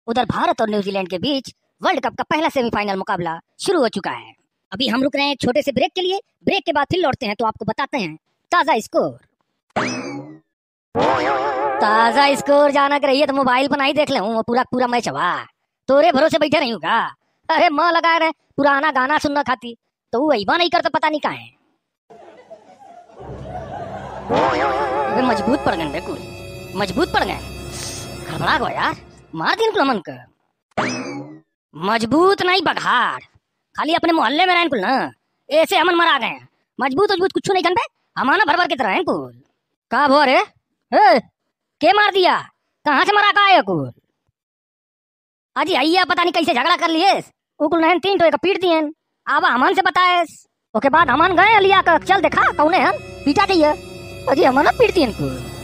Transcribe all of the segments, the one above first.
उधर भारत और न्यूजीलैंड के बीच वर्ल्ड कप का पहला सेमीफाइनल मुकाबला शुरू हो चुका है। अभी हम रुक रहे हैं एक छोटे से ब्रेक के लिए। ब्रेक के बाद फिर लौटते हैं तो आपको बताते हैं ताजा स्कोर। ताजा स्कोर जानक रही है तो मोबाइल पर नहीं देख ले हूँ पूरा पूरा मैच हुआ। तोरे भरोसे बैठे रही का। अरे माँ लगा रहे पुराना गाना सुनना खाती तो वो अबा नहीं करता पता नहीं कहा है। मजबूत पड़ गए बिल्कुल मजबूत पड़ गए। खड़बड़ा गो यार मार दिन कुल अमन का। मजबूत नहीं बघाड़ खाली अपने मोहल्ले में रहन कुल ना ऐसे अमन मरा गए। मजबूत मजबूत कुछ नहीं करते हमारा भर भर के तरह कुल का भो रे के मार दिया कहाँ से मरा का है कुल। अजी आइया पता नहीं कैसे झगड़ा कर लिए उकुल नहन 3 टोए का पीट दिए। आवा अमन से बताए ओके बाद अमन गए लिया कर चल देखा कौन है पीटा चाहिए। अजी अमन पीट दिए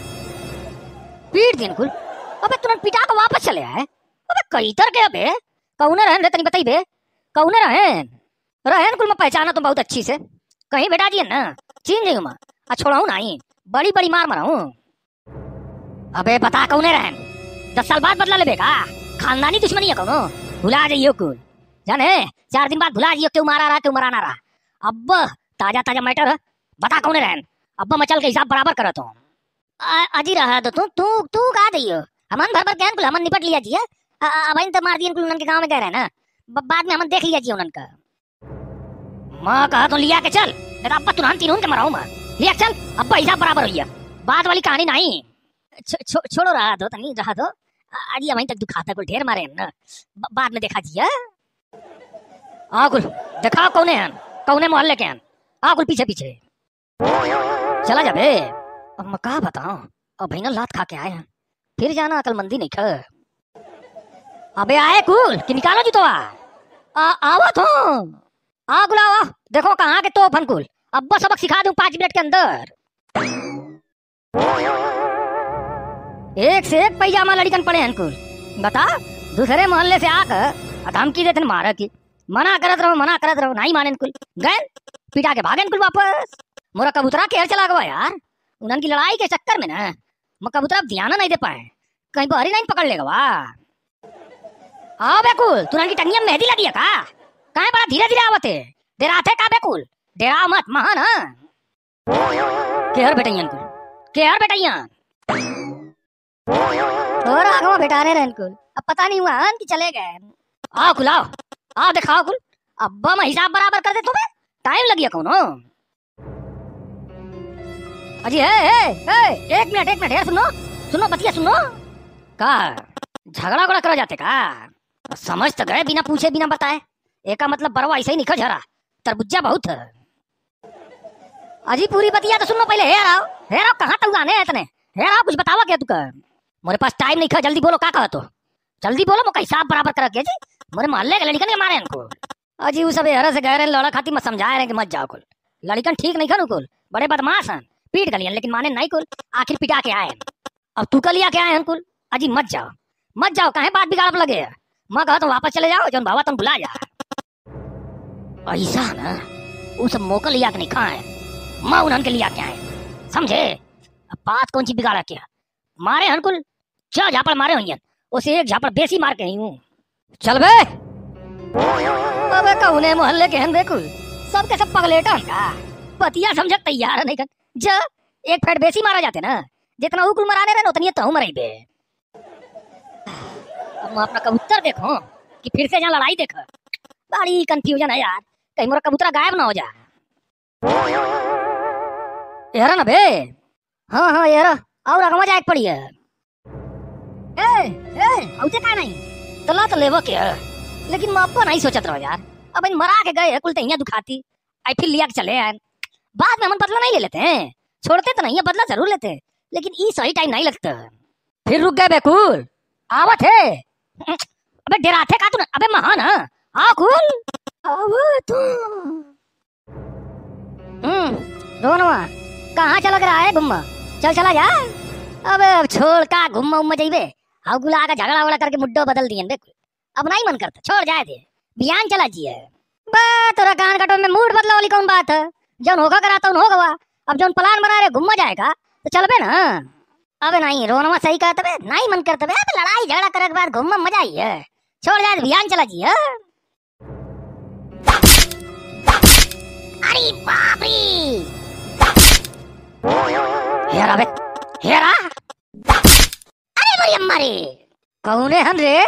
कुल। अबे तुरंत पिटा के वापस चले आए। अबे कई तर के अबे कौन रहन रे तनी बताई बे कौन रहन कुल मैं पहचाना तुम बहुत अच्छी से कहीं बेटा जी ना चीन जाइयो मैं आ छोड़ाऊ नहीं बड़ी बड़ी मार मराऊं। अबे बता कौन रहन 10 साल बाद बदला लेबे का खानदानी दुश्मनी है कौनो भुला जाइयो कुल जाने 4 दिन बाद भुला जाइयो क्यों मारा रहा क्यों मराना रहा। अब ताजा ताजा मैटर बता कौन रहन अब मचल के हिसाब बराबर करत हूं। अजी रहा तो तू तू का दियो हमन भर भर ज्ञान कुल हमन निपट लिया जी अब इन तो मार दियन कुल उनन के गांव में गए रहे ना बाद में हमन देख लिया जी उनन का। मां कहा तो लिया के चल नहीं तो अब्बा तुरंत तीनों के मराऊं मैं लिया चल अब्बा हिसाब बराबर होइए बात वाली कहानी नहीं। छोड़ो रहा दो तनी रहा दो अजी वहीं तक दुखाता कुल ढेर मारे ना बाद में देखा जी आ कुल देखा कौने मोहल्ले के हैं आ कुल पीछे पीछे चला जा बे। अब मैं कहा बताऊं अब भाई ना लात खा के आए हैं फिर जाना अकलमंदी नहीं ख। अबे आए कुल कि निकालो जी तो आवत हो आ गुलावा देखो कहाँ के तो फनकुल अब्बा सबक सिखा दूं 5 मिनट के अंदर। एक से एक पैजामा लड़कन पड़े हैं कुल बता दूसरे मोहल्ले से आकर धमकी देते मारा की मना करत रहो नहीं माने कुल गए पिटा के भागे कुल वापस। मोरा कबूतरा केर चला गया यार उन्हन की लड़ाई के चक्कर में ना मैं कबूतरा ध्यान नहीं दे पाए कहीं बहरी नहीं पकड़ लेगा वाह। आओ बेकुल तुरंत की टंगिया मेहंदी लगी है का कहीं बड़ा धीरे धीरे आवते डेराते का बेकुल डेरा मत महान केहर बेटैयन कुल केहर बेटैयन और आगवा बेटाने रहन कुल अब पता नहीं हुआ कि चले गए। आओ कुल आओ दिखाओ कुल अब्बा मैं हिसाब बराबर कर दे तुम्हें टाइम लग गया कौन अजी एक मिनट यार सुनो बतिया सुनो का झगड़ा गुड़ा करा जाते का समझ तो गए बिना पूछे बिना बताए एका मतलब बरवा ऐसे ही निकल झरा तरबुज्जा बहुत है। अजी पूरी बतिया तो सुनो पहले हेर आओ कहाँ तक आने इतने हेर आओ कुछ बतावा क्या तू कर मोरे पास टाइम नहीं खा जल्दी बोलो का कहा तो जल्दी बोलो मैं हिसाब बराबर करा के जी मोरे मोहल्ले के लड़कन के मारे इनको। अजी वो सब हरा से गहरे लड़ा खाती मैं समझा रहे कि मत जाओ कुल लड़कन ठीक नहीं खा कुल बड़े बदमाश हैं पीट गलियन लेकिन माने नहीं कुल आखिर पिटा के आए अब तू कल के आए हैं कुल। अजी मत जाओ कहे बात बिगाड़ लगे मैं कहा तो वापस चले जाओ जौन बाबा तुम भुला जा ऐसा ना वो सब मोकल लिया के नहीं खाए मैं उन्हन के लिया के आए समझे। अब बात कौन सी बिगाड़ा क्या मारे हनकुल 6 झापड़ मारे हुई उसे 1 झापड़ बेसी मार के ही हूँ चल बे। अबे कौने मोहल्ले के हैं बेकुल सबके सब पगलेटा का पतिया समझ तैयार नहीं कर जा 1 फेट बेसी मारा जाते ना जितना उकुल मराने रहे उतनी तो मराई बे। अब मैं अपना कबूतर देखो कि फिर से जहाँ लड़ाई देखो बड़ी कंफ्यूजन है यार कहीं मेरा कबूतर गायब ना हो जाए। यार ना बे हाँ यार और अगवा जाए पड़ी है औते का नहीं तला तो लेवो क्या लेकिन मैं अब्बा नहीं सोचत रहो यार अब इन मरा के गए कुल तहिया दुखाती आई फिर लिया के चले आए बाद में हम बदला नहीं ले लेते हैं छोड़ते तो नहीं है बदला जरूर लेते लेकिन ये सही टाइम नहीं लगता फिर रुक गए बेकुल आवत है अबे डराते का तू अबे महान आ कुल आवत दोनों कहाँ चलक रहा है गुम्मा चल चला जा। अबे अब छोड़ का घुम्मा उम्मा जाइबे हाउ गुला का झगड़ा वगड़ा करके मुड्डो बदल दिए बेकुल अब नहीं मन करता छोड़ जाए दे बियान चला जिए बात तोरा कान कटो में मूड बदला वाली कौन बात है जौन होगा कराता हूँ होगा अब जौन प्लान बना रहे घुम्मा जाएगा तो चल बे ना अबे नहीं रोनमा सही कहत बे, नहीं मन करत बे। अबे लड़ाई झगड़ा करे के बाद घूमने में मजा आई है। छोड़ जा भियान चला जी। अरे बाप रे, हेरा बे हेरा। अरे मोरी अम्मा रे, कौने हन रे?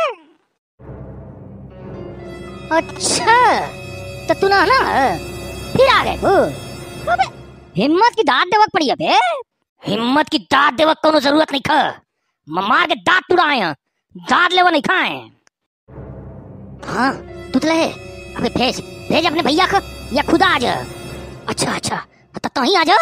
अच्छा तो तू ना फिर आ गए को। अबे हिम्मत की दांत देवक पड़ी अबे, हिम्मत की दांत देवक कोनो जरूरत नहीं खा। मार के दांत टुराए हैं, दांत लेवा नहीं खाए। हाँ तुतले अबे भेज भेज अपने भैया को या खुद आ जा। अच्छा अच्छा तो ही आ जा।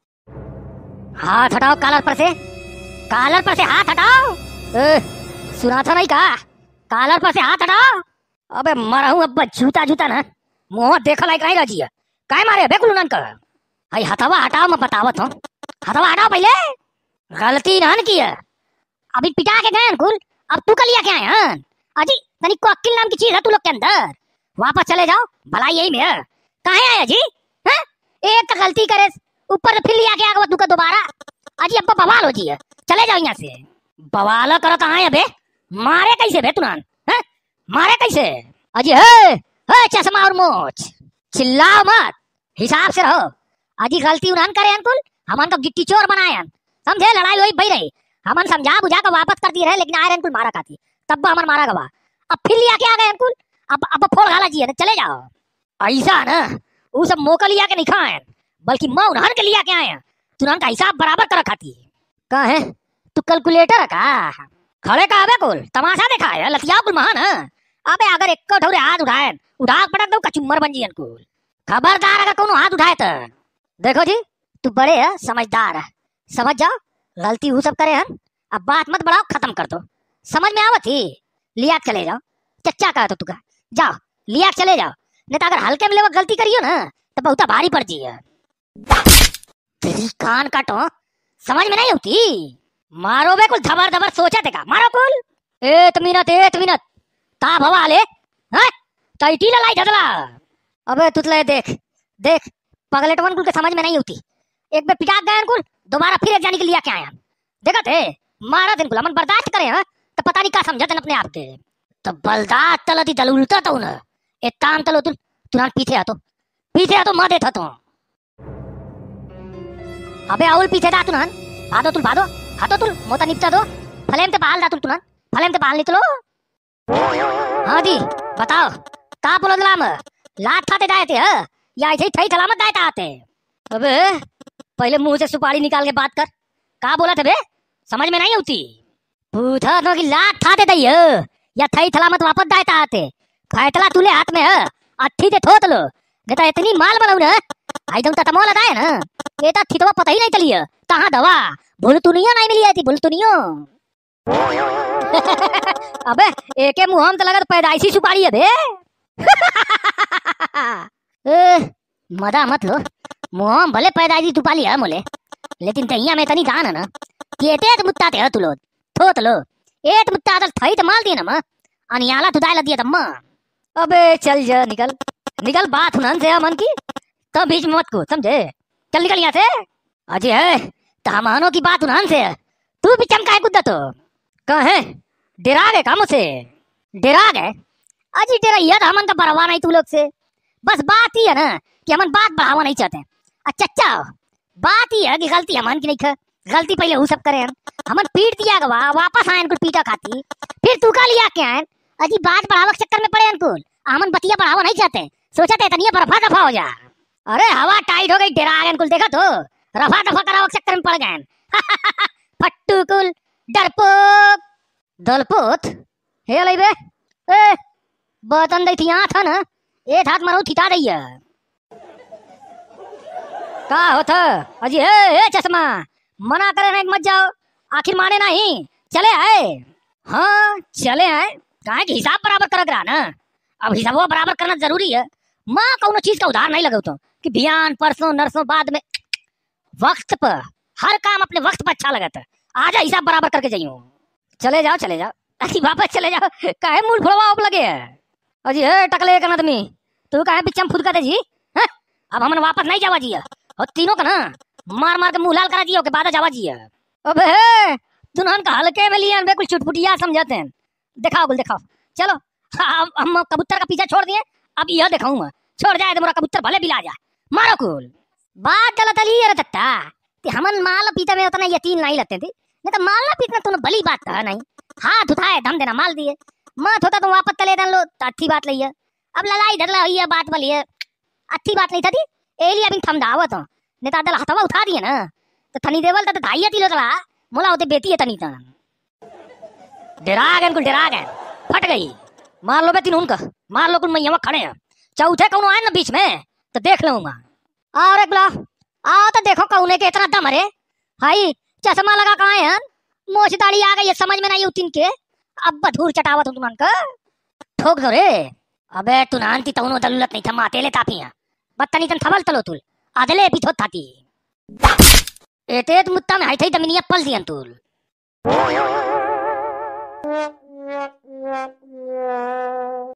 हाथ हटाओ कॉलर पर से, कॉलर पर से हाथ हटाओ। सुना था नहीं कहा, कॉलर पर से हाथ हटाओ। अबे मरा हूँ अब जूता जूता ना मुँह देखा लायक नहीं रही है। काय मारे बे कुलूनन का? हाय हथवा हटाओ, मैं बतावत हूँ। हथवा हटाओ पहले, गलती ना की है। अभी पिटा के गए कुल, अब तू कलिया क्या है? अजी तनिक को अक्ल नाम की चीज है तू लोग के अंदर। वापस चले जाओ, भलाई यही में है। काहे आया जी? हैं एक गलती करे ऊपर फिर लिया के आगे तू का दोबारा। अजी अब बवाल हो जी है, चले जाओ यहाँ से। बवाल करत आए बे, मारे कैसे बे तुनान? हैं मारे कैसे? अजी है चश्मा और मोच, चिल्लाओ मत, हिसाब से रहो। अजी गलती उन्हन करे अंकुल, हमन को गिट्टी चोर बनाए, समझे? लड़ाई वही भई रही, हमन समझा बुझा कर वापस कर दिए रहे, लेकिन आए अंकुल मारा खाती, तब हमन मारा गवा। अब फिर लिया के आ गए अंकुल, अब फोड़ घाला जी है, चले जाओ। ऐसा ना वो सब मौका लिया के नहीं खाए, बल्कि मैं उन्हन के लिया के आए, तुरंत का हिसाब बराबर कर खाती। कहा है तू कैलकुलेटर का खड़े का अबे कुल तमाशा देखा है लतिया कुल महान। अबे अगर एक ठौरे हाथ उठाए उठा पटक दो कचुम्मर बन जी अंकुल। खबरदार अगर कोनो हाथ उठाए तो देखो जी, तू बड़े है समझदार है, समझ जाओ गलती वो सब करे हैं। अब बात मत बढ़ाओ, खत्म कर दो, समझ में आवत ही। लिया चले जाओ, चच्चा कहा तो तुका जाओ, लिया चले जाओ, नहीं तो अगर हल्के में गलती करियो ना तो बहुत भारी पड़ जी है। तेरी कान काटो, समझ में नहीं होती। मारो बे कुल धबर धबर सोचा देगा, मारो कुल। एक मिनट ता भवा ले हैं टाइटी लाई धदला। अबे तुतले देख देख पगलेटवन कुल के समझ में नहीं होती। एक बार पिटा गए कुल, दोबारा फिर एक जाने के लिया क्या आया देखा थे। मारा दिन कुल हमन बर्दाश्त करे हैं तो पता नहीं क्या समझते अपने आप के। तो बलदात तलती दलुलता तो न एतान तलो तुल तुरंत पीछे आ तो मार देता तो। अबे आउल पीछे दा तुनन भादो तुल भादो हाथो तुल मोता निपटा दो, फलेम ते बाल दा तुल तुनन फलेम ते बाल निकलो। हाँ जी बताओ का बोलो दलाम लात खाते दाए थे या ऐसे ही थई थलामत दाए आते। अबे पहले मुंह से सुपारी निकाल के बात कर, का बोला थे बे? समझ में नहीं होती। पूछा तो कि लात खाते दई या थई थलामत वापस दाए आते। खैतला तुले हाथ में है, अट्ठी ते थोत लो बेटा, इतनी माल बनाऊ ना आई तुम तमो लगाए ना ये तो थितवा पता ही नहीं चली है कहाँ दवा भूलतुनिया नहीं मिली थी भूलतुनिया। अबे एके मुंह हम तो लगा पैदाइशी सुपारी है बे। मदा मत लो, मुंह भले पैदाइशी सुपारी है मोले, लेकिन तैया में तनी जान है ना केते तो मुत्ता ते तू लो थोत लो एत मुत्ता तो थई तो माल दी ना म अनियाला तुदाई ला दिया तम्मा। अबे चल जा निकल निकल, बात हुनन से मन की तब बीच में मत को, समझे? चल निकल यहाँ से। अजय है तमानो की बात उन्हान से, तू भी चमका है कुद्दा तो कहे डरा गए काम से, डरा गए। अजी डरा याद हमन का परवाह नहीं तू लोग से, बस बात ही है ना कि हमन बात बढ़ावा नहीं चाहते। अच्छा अच्छा बात ही है कि गलती हमन की नहीं है, गलती पहले वो सब करे हमन पीट दिया गवा वापस आए कुछ पीटा खाती फिर तू का लिया के आए। अजी बात बढ़ावा के चक्कर में पड़े अनुकूल, हमन बतिया बढ़ावा नहीं चाहते, सोचा थे तनिया रफा दफा हो जा। अरे हवा टाइट हो गई, डरा गए कुल, देखा तो रफा दफा करावा के चक्कर में पड़ गए। फट्टू कुल डरपोक दलपोत हे लई बे ए बतन दई थिया था ना एक हाथ मरो थिता दई है का होता। अजी ए चश्मा मना करे नहीं मत जाओ, आखिर माने नहीं चले आए। हाँ चले आए, काहे कि हिसाब बराबर कर रहा ना, अब हिसाब बराबर करना जरूरी है। माँ कौनो चीज का उधार नहीं लगाओ तो कि बिहान परसों नरसों बाद में, वक्त पर हर काम अपने वक्त पर अच्छा लगता है। आजा हिसाब बराबर करके जाइयो। चले जाओ अरे वापस चले जाओ, काहे मूड फोड़वा आप लगे है। अजी हे टकले का आदमी तू काहे बिचम फुद का जी है? अब हमन वापस नहीं जावा जी और तीनों का ना मार मार के मुंह लाल करा दियो के बाद जावा जी। अबे दुल्हन का हल्के में लिया बिल्कुल चुटपुटिया समझते हैं। दिखाओ गुल दिखाओ। चलो हम कबूतर का पीछा छोड़ दिए, अब यह दिखाऊं मैं। छोड़ जाए तो मोरा कबूतर भले बिला जाए। मारो कुल बात गलत अली अरे तत्ता कि हमन माल पीते में उतना यकीन नहीं लगते थे, नहीं तो माल ना पीतना तूने भली बात कहा नहीं। हाथ उठाए दम देना माल दिए, मत होता तो वापस तले दन लो तो अच्छी बात लई है। अब लड़ाई धरला हुई है बात वाली है, अच्छी बात नहीं थी। एली अभी समझावत हूं, नहीं तो अदल हथवा उठा दिए ना तो थनी देवल तो धाइया तिलो चला मोला होते बेटी है तनी तन डरा गए कुल डरा गए। फट गई। मार लो बे तीन उनका, मार लो कुल मैं यहाँ खड़े हैं। चौथे कौन आए ना बीच में तो देख लूंगा। और एक आओ तो देखो कौन के इतना दम अरे भाई चश्मा लगा कहाँ है मोछ दाढ़ी आ गई है समझ में नहीं उतिन के। अब बधूर चटावत हूँ तुमन का ठोक दो रे। अबे तू नानती तउनो दलुलत नहीं था मातेले तापिया बत्तनी तन थबल तलो तुल आदले पिथोत थाती एते मुत्ता में हाई थई दमिनिया पल दियन तुल।